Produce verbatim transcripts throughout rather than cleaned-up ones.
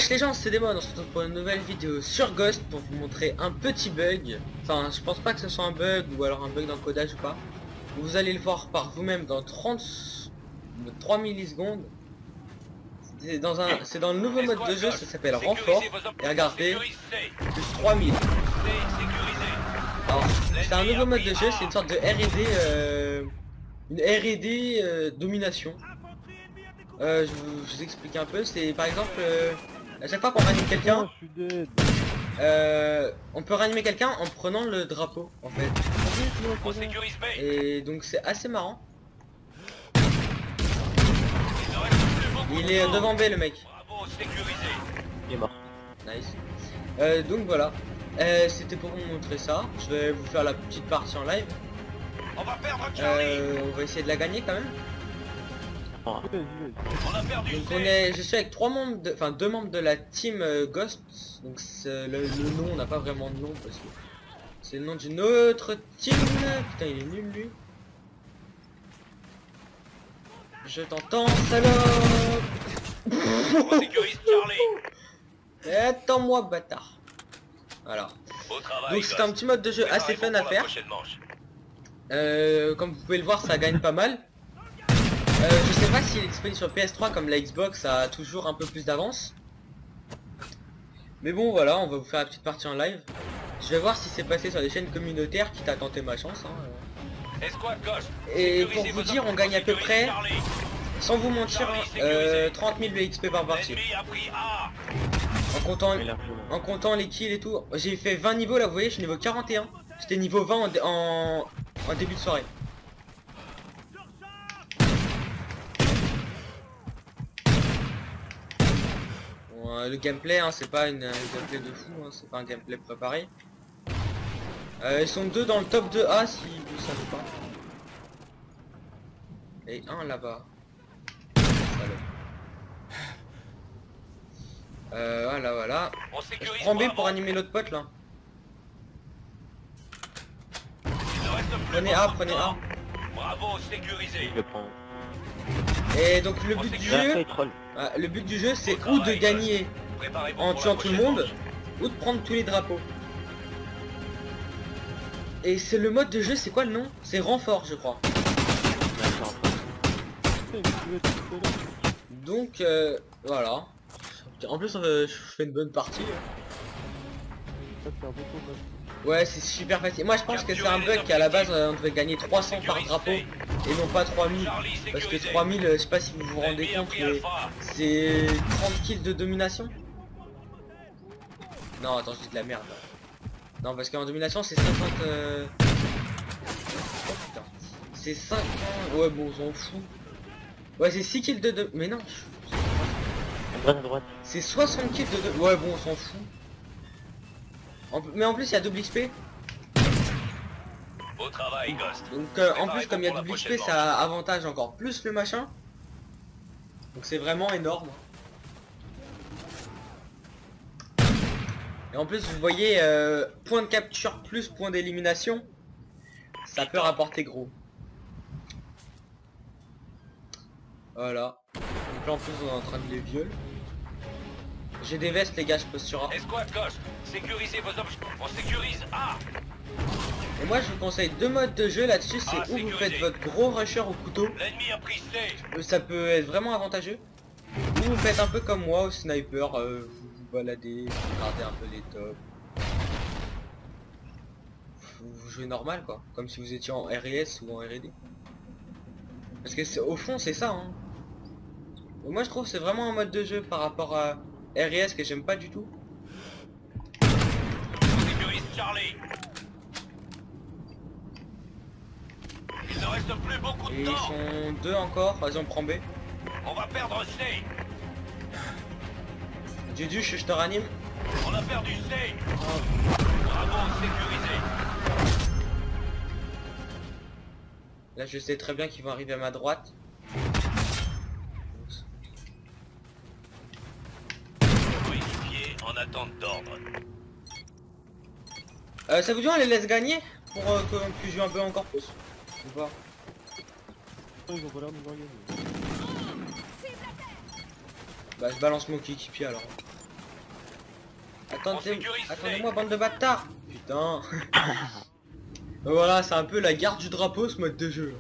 Wesh les gens, c'est Démon, on se retrouve pour une nouvelle vidéo sur Ghost pour vous montrer un petit bug. Enfin, je pense pas que ce soit un bug ou alors un bug dans le codage ou pas. Vous allez le voir par vous-même dans trente... trois millisecondes. C'est dans un, c'est dans le nouveau mode de jeu, ça s'appelle renfort. Et regardez, plus trois mille. Alors, c'est un nouveau mode de jeu, c'est une sorte de R et D, euh, une R et D euh, domination. Euh, je, vous, je vous explique un peu, c'est par exemple, euh, à chaque fois qu'on ranime quelqu'un, euh, on peut ranimer quelqu'un en prenant le drapeau, en fait. Et donc c'est assez marrant. Il est devant B le mec. Il est mort. Nice. Euh, donc voilà. Euh, C'était pour vous montrer ça. Je vais vous faire la petite partie en live. On va perdre Euh, on va essayer de la gagner quand même. Oh. On a perdu. Donc on est, je suis avec trois membres, de, enfin deux membres de la team euh, Ghost. Donc le, le nom, on n'a pas vraiment de nom parce que c'est le nom d'une autre team. Putain, il est nul lui. Je t'entends, salope. On sécurise Charlie. Attends-moi, bâtard. Voilà. Au travail, Donc c'est un petit mode de jeu assez fun à faire. Euh, comme vous pouvez le voir, ça gagne pas mal. Euh, je sais pas s'il est disponible sur P S trois comme la Xbox a toujours un peu plus d'avance. Mais bon voilà, on va vous faire la petite partie en live. Je vais voir si c'est passé sur les chaînes communautaires, quitte à tenter ma chance. Hein. Et pour vous dire, on gagne à peu près, sans vous mentir, euh, trente mille de X P par partie. En comptant, en comptant les kills et tout. J'ai fait vingt niveaux là, vous voyez, je suis niveau quarante et un. J'étais niveau vingt en, en, en début de soirée. Bon, euh, le gameplay, hein, c'est pas une, un gameplay de fou, hein, c'est pas un gameplay préparé. Euh, ils sont deux dans le top deux A si vous savez pas. Et un là-bas. Euh, voilà, voilà. Je prends B pour animer l'autre pote là. Prenez A, prenez A. Bravo, sécurisé. Je le prends. Et donc le but du jeu, euh, le but du jeu c'est ou de gagner en tuant tout le monde, ou de prendre tous les drapeaux. Et c'est le mode de jeu, c'est quoi le nom? C'est renfort je crois. Donc euh, voilà. En plus euh, je fais une bonne partie. Ouais, c'est super facile. Moi je pense que c'est un bug qu'à la base euh, on devait gagner trois cents par drapeau et non pas trois mille. Parce que trois mille, je sais pas si vous vous rendez compte, mais c'est trente kills de domination. Non, attends, je dis de la merde. Non, parce qu'en domination c'est cinquante... Euh... Oh putain. C'est cinquante... Ouais, bon, on s'en fout. Ouais, c'est six kills de... de... Mais non. À droite. C'est soixante kills de... de... Ouais, bon, on s'en fout. En... Mais en plus, il y a double X P. Au travail, Ghost. Donc euh, en plus comme il y a double X P ça avantage encore plus le machin. Donc c'est vraiment énorme. Et en plus vous voyez euh, point de capture plus point d'élimination. Ça peut rapporter gros. Voilà. Donc là en plus on est en train de les violer. J'ai des vestes les gars, je pose sur A. Escouade Ghost, sécurisez vos objets. On sécurise A. Et moi je vous conseille deux modes de jeu là-dessus, c'est ah, où vous faites votre gros rusher au couteau. L'ennemi a pris C. Ça peut être vraiment avantageux. Ou vous faites un peu comme moi au sniper, euh, vous vous baladez, vous regardez un peu les tops. Vous, vous jouez normal quoi, comme si vous étiez en R et S ou en R et D. Parce que au fond c'est ça hein. Et moi je trouve c'est vraiment un mode de jeu par rapport à R et S que j'aime pas du tout. On sécurise Charlie. Il ne reste plus beaucoup de Et temps. ils sont deux encore, vas-y on prend B. On va perdre C. Duduche, je te ranime. On a perdu C. Bravo, sécurisé. Là je sais très bien qu'ils vont arriver à ma droite. Coéquipier en attente d'ordre. Euh, ça vous dit on les laisse gagner pour euh, qu'on puisse jouer un peu encore plus ou pas? Bah je balance mon coéquipier alors. Attendez, attendez-moi, bande de bâtards. Putain. Voilà, c'est un peu la garde du drapeau ce mode de jeu.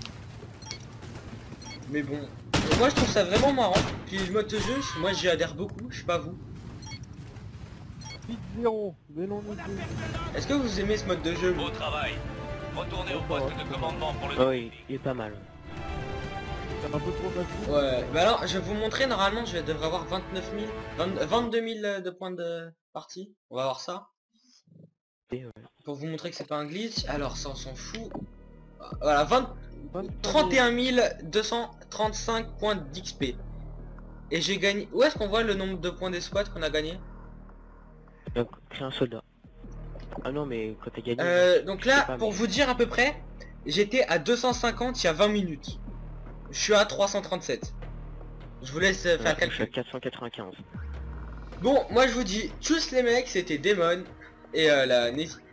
Mais bon, moi je trouve ça vraiment marrant. Puis le mode de jeu, moi j'y adhère beaucoup, je sais pas vous. huit zéro, mais non, non, Est-ce que vous aimez ce mode de jeu vous? Beau travail. Retournez au poste de commandement pour le Oh oui, il est pas mal. c'est un peu trop facile. Ouais, bah alors je vais vous montrer, normalement je devrais avoir vingt-neuf mille, vingt, vingt-deux mille de points de partie. On va voir ça. Et, ouais. Pour vous montrer que c'est pas un glitch. Alors ça on s'en fout. Voilà, vingt, vingt-cinq trente et un mille deux cent trente-cinq points d'X P. Et j'ai gagné... Où est-ce qu'on voit le nombre de points d'escouade qu'on a gagné? Donc, c'est un soldat. Ah non, mais quand t'as gagné... euh, Donc je là, sais pas, pour mais- vous dire à peu près, j'étais à deux cent cinquante il y a vingt minutes. Je suis à trois cent trente-sept. Je vous laisse euh, faire Ouais, le je suis à calcul. quatre cent quatre-vingt-quinze. Bon, moi je vous dis, tous les mecs, c'était Demon. Et euh, là, n'hésite-